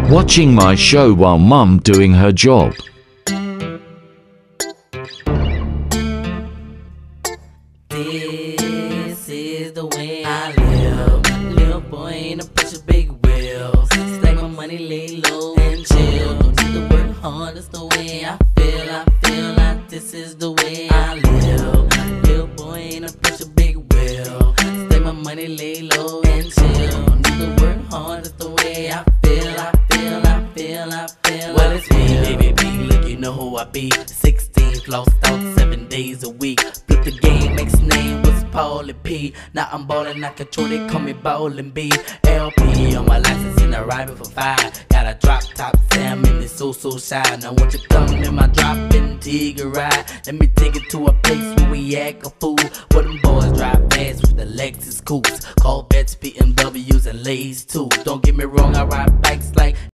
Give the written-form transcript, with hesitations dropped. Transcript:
Watching my show while mum doing her job. This is the way I live. Little boy ain't a push a big wheel. Stack my money, lay low and chill. Don't need to work hard, that's the way I feel. I feel like this is the way I live. Little boy ain't a push a big wheel. Stack my money, lay low and chill. Don't need to work hard, that's the way I feel. I feel, I feel, I feel. Well, it's me, baby B. Look, you know who I be. 16 flossed out 7 days a week. Flip the game, next name was Paulie P. Now I'm ballin', I control, they call me Ballin' B. LP on my license and arriving for 5. Got a drop top Sam and it's so shy. Now won't you come in my drop-in Tigger ride? Let me take it to a place where we act a fool. Where them boys drive fast with the Lexus coupes, Corvettes, BMWs and Lays too. Don't get me wrong, I ride bikes like